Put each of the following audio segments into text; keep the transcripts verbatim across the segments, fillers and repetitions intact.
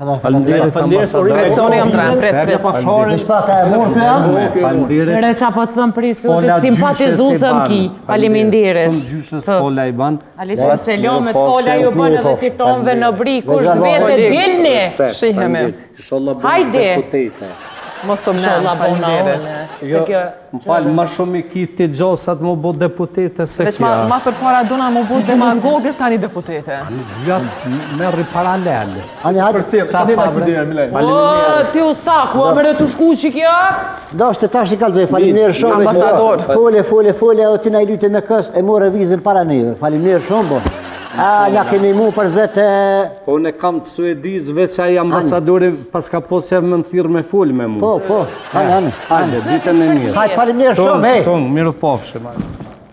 Personi jam tre, prit, prit. Veç pak e mor për jam? Qëre qa po të thëmë për institutit, simpatizusëm ki, faleminderit. Shumë gjyshës fola i ban. Alisë selomet fola ju bënë edhe fitonve në bri, kush të vete dilni. Shihemi. Hajde. Mos të mnen, faleminderit. Më falë, ma shumë i ki të gjosat më bu deputete se Veç kja. ma për para duna më bu demagogët tani deputete. Me rri paralel. Ani hajde. Për cilë, shadi me kudirë, Milej. O, ti u staku, a mërë të shku që kja? Do është të tash i kalzoj, faleminderit shumë. Ambasador. Fole, fole, fole, o ti na i lyte me kës, e more vizën para neve. Faleminderit shumë, bo. A, ja kemi mu për zete... Po, ne kam të Suediz, veç ai ambasadori pas ka posë javë më në thirë me full me mu. Po, po, hajde, hajde. Hajde, ditën e mirë. Hajde, faleminderit shumë, hej. Tonë, mirë pofshë, ma.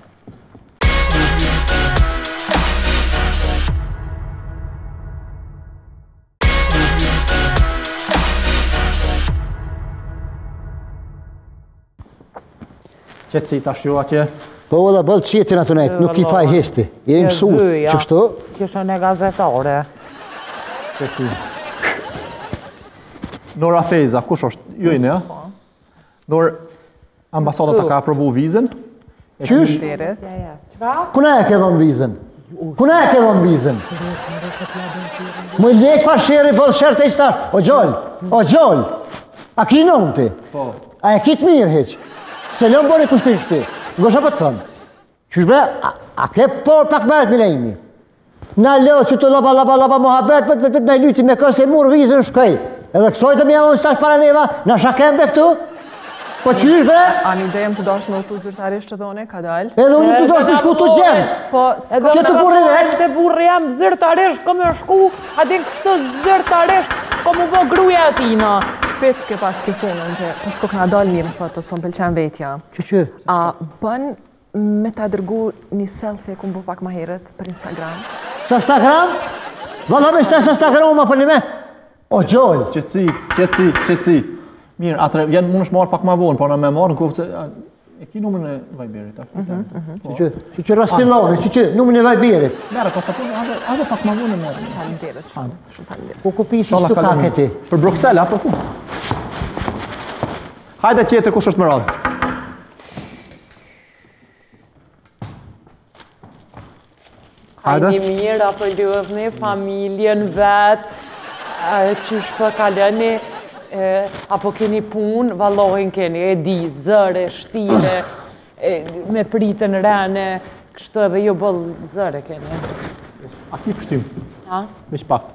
Qëtësi tash ju atje. Po, ola, bëllë qetin atë nejtë, nuk i faj hesti. Jemi mësu, qështu? Kështë në gazetare. Qëtësi. Nora Feza, kush është? Jojnë, ja? Nor, ambasadat ta ka aprovu vizën. Qysh? Kuna e ke dhonë vizën? Kuna e ke dhonë vizën? Më i leqë fasheri bëllë shërë të ishtar. O gjoll, o gjoll. A ki nëmë ti? Po. A e kitë mirë heq? Se lëmë bërë i kushtin shti. Ngosha për të thëmë. Qysh bre, a ke por pak mërët milejmi? Na leo që të lapa, lapa, lapa, mohabet, vët, vët, vët, na i lyti me kësë e murë vizën shkaj. Edhe kësoj të mja unë stash para neva, na shakembe këtu? Po qysh bre? A një idejëm të dosh me të zyrtarisht edhe une, ka dalë? Edhe unë të dosh të shku të gjemë. Po, Që të burri vetë? Të burri jam zyrtarisht, kom e shku, a din kështë zyrtarisht, kom u bë gruja atina. pec ke pas ke punën, që pas ko këna dalë mirë në foto, s'po m'pëlqen vetja. Që që? A bën me ta dërgu një selfie ku më bu pak ma herët për Instagram? Sa Instagram? Valla me shtes Instagram ma për një me? O gjoll! Qëtësi, qëtësi, qëtësi. Mirë, atëre, vjen mund është marë pak ma vonë, por në me marë në kofë se... E ki numër në Vajberit, ashtë? Që që? Që që raspilloni, që që? Numër në Vajberit? Mere, pasaportë, adhe pak ma vonë në merë. Faleminderit shumë, shumë faleminderit. Ku ku pisi shtu ka këti? Për Bruxelles, apo ku? Hajde tjetër kush është më radhë. Hajde mirë, apo lëvni familjen vetë, qysh për kaleni, apo keni punë, vallohin keni, e di, zëre, shtire, me pritën rene, kështë edhe jo bëllë zëre keni. A ki pështim? Ha? Veç pak.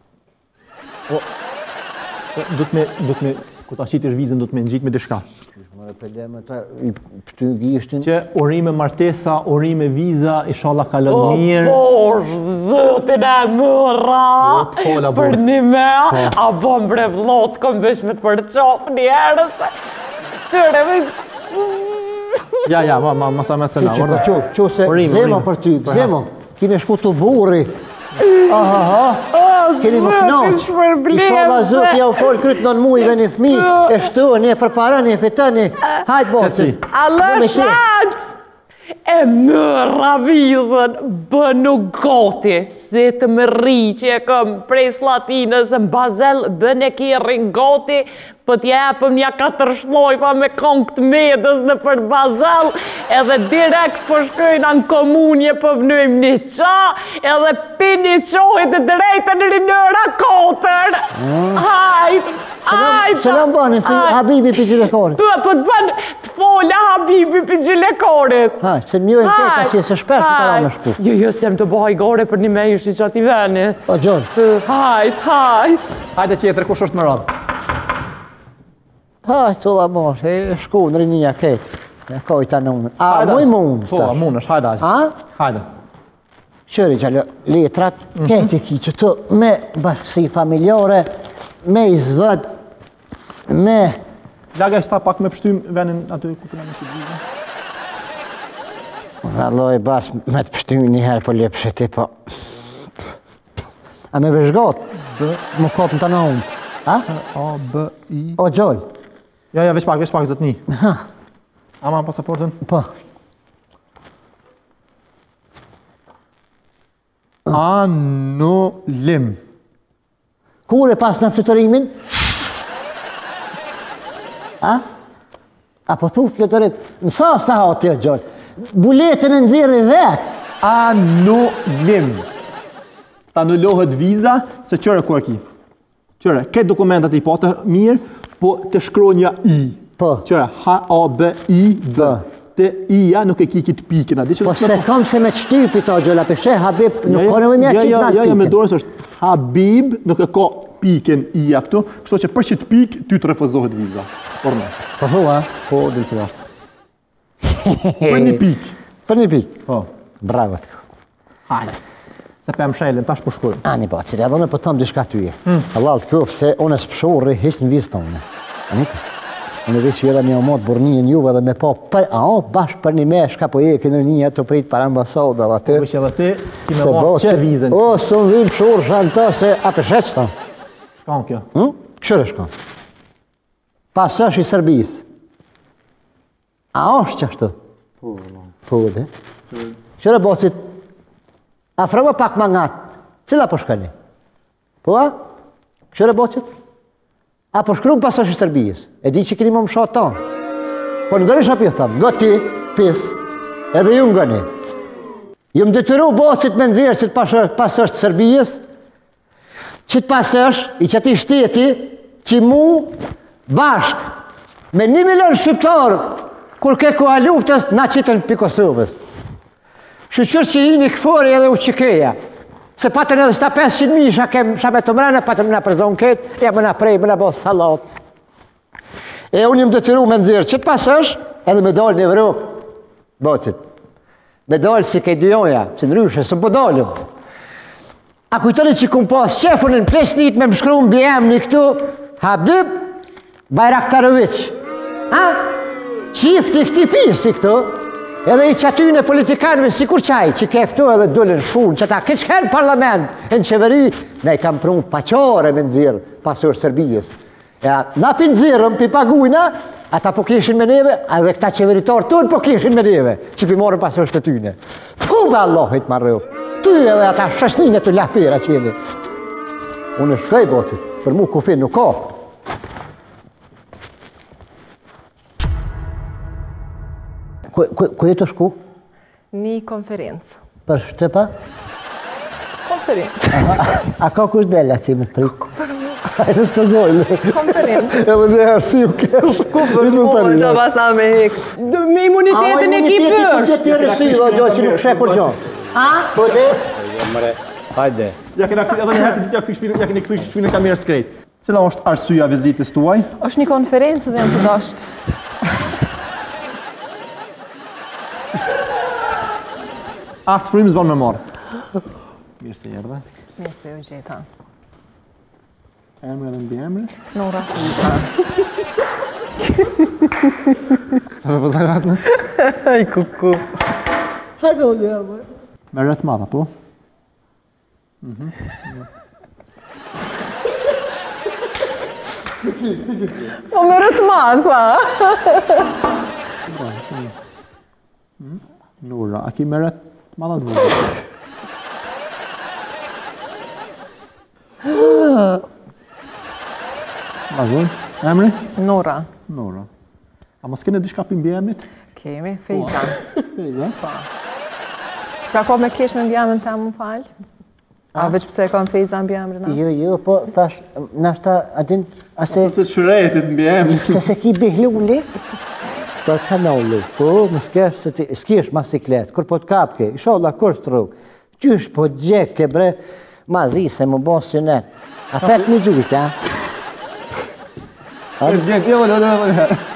Du të me, du të me, ku ta qitish vizën, du të me në gjitë me dishka. Mërë pëlleme ta, i pëty gjishtin. Që urime martesa, urime viza, inshallah kalon mirë. O, por, zëtin e mëra, për një me, a bëm bre vlot, kom vesh me të përqop një herës, qëre veç... Ja, ja, ma, ma, ma sa me cena. Që që, që se zemo për ty, zemo, kime shku të burri. Aha, aha, keni më knaq. Inshallah zëtë ja u folë krytë nën mujve një thmi, e shtu, një përparani, e fitani, hajtë boci. Allë shatës! E mëra vizën, bënu gati, se të më rri që e këm prej Slatinës në Bazel, bëne ki ringati, për t'ja epëm një katër shloj pa me kongë të medës në për Bazel, edhe direkt për shkojnë në komunje për vënujmë një qa, edhe pi një qojt e drejtën rinëra kotër. Hajt, hajt. Se në bëni, si Habibi për Gjilekorit. Për të bënë të fola Habibi për Gjilekorit. Hajt, se mjojnë teta që se shpesh të tara me shku. Jo, jo, se më të bëhaj gore për një me ishi që ati veni. O, Gjoll. Hajt, hajt. Hajde tjetër, kush është më radhë? Hajt, të la mosh, e shku në rinja ketë. E kojta në unë. A, muj mund, Po, mund është, hajde, hajde. A? Hajde. Qëri gjallë, letrat, keti ki që të me bashkësi familjore, me izvët, me... Laga e sta pak me pështym venin aty ku këna me që gjithë. Valloj bas me të pështym njëherë për lepshe ti, po... A me vëzhgot, më kopën të në unë. A? A, B, I... O, Gjoll. Ja, ja, veç pak, veç pak, zëtë një. Ama pasaportën? Po. Anulim. Kur e pas në fluterimin? A? Apo thu flutërim? Në sa sa ha të gjërë? Buletën e nëzirë vetë. Anullim. Ta anullohet viza se qëre ku e ki. Qëre, këtë dokumentat i po të mirë, po të shkronja i. Po. Qëre, H A B I B. Të i-ja nuk e ki kitë pikën. Po se kam se me qëtypi ta gjëlla, për shë Habib nuk kone me mja qitë Ja, nga ja, ja, me pikën. dorës është Habib nuk e ka pikën i-ja këtu, kështu që për qitë pikë, ty të refuzohet viza. Por me. Po thua? Po, dhe të ashtë. Për një pikë. Për një pikë. Po. Bravo të. Hajde. Se për më shelin, tash përshkujmë. Ani ba, cilë edhe në për tëmë dishka tyje. Allah të këfë se unë së pëshorë hish në vizë tonë. Anika? Unë veç që jera një omotë bornijën juve dhe me po për, a o, bashkë për një me shka po e kënë një të pritë për ambasadë dhe atë. Vështë edhe ti, ti me marë që vizën. O, së në vim pëshorë shanë të se a përshetë të. Shkanë kjo? Këshërë shkanë. Pas është i Serbisë. A është që ashtë? Po, po, dhe. Këshërë bocit, afrëmë pak ma ngatë, cila po shkani? Po, a? Këshërë bocit? A po shkru pas është i Serbijës, e di që keni më më shatë tonë. Po në gërësha pjë thamë, nga ti, pis, edhe ju nga një. Ju më detyru bocit me nëzirë që të pas është Serbijës, që të pas është i qëti shteti, që mu bashkë me një milion shqiptarë, kur ke koha luftës, na qitën për Kosovës. Shqyqyrë që i një këfori edhe u qikeja. Se patën edhe shta pesëqind mijë isha kem shame të mrena, patën më nga përzon këtë, ja më nga prej, më nga bësë halat. E unë jë më detyru me nëzirë, që të pas është, edhe me dalë në Evropë, bocit. Me dalë si kej dyonja, si në ryshe, së më po dalëm. A kujtoni që kumë pas qefën në plesnit me më shkru në B M një këtu, Habib Bajraktarovic. Ha? Qifti këti pisi këtu, edhe i qatyne politikanëve si kur qaj, që ke këtu edhe dullin shfunë, që ta këtë shkenë parlament, e në qeveri, ne i kam prunë paqare me nëzirë, pasur Serbijës. Ja, na pi nëzirëm, pi pagujna, ata po kishin me neve, edhe këta qeveritarë tënë po kishin me neve, që pi morën pasur shtetyne. Fu me Allahit ma rëvë, ty edhe ata shëshnine të lahpira qeni. Unë shkej botit, për mu kufin nuk ka. Ku e të shku? Një konferencë. Për Shtepa? Konferencë. A ka kush della që i më të pritë? A e në s'ka gojnë. Konferencë. Edhe në herë si u kesh. Ku për mu, që pas na me hekë. Me imunitetin e ki për përsh. që të rësiva, gjo që nuk shë kur gjo. A? Po dhe? Hajde. Ja kena këtë edhe një herë se ti ja këthi shpinë, ja keni këthi shpinë e kamerës krejt. Cila është arsyja vizitës tuaj? Është një konferencë dhe jam të dashtë. Asë frimë zbanë me marë. Mirë se jerdhe. Mirë se ju gjeta. Emre dhe mbi emre. Nora. Sa me pësa gratë me? Aj kuku. Hajde o një arme. Me rëtë madha, po? O me rëtë madhë, pa. Nura, a ki me rëtë madha të vëllë? Mazun, emri? Nora. Nora. A mos kene dishka për mbi emrit? Kemi, Fejza. Fejza? Qa ko me kesh me mbjamën të më falë? A veç pëse e ka në Fejza në mbjamën na? Jo, jo, po tash, nashta, adin, ase, Se shretit mbi emrit. se se ki bihluli, për kanallu, po, më s'kesh, se ti, s'kesh masiklet, kur po t'kapke, inshallah, kur s'truk, qysh po gjek ke bre, ma zi se më bon synet, a pet një gjujt, a? Gjek, jo, jo, jo, jo.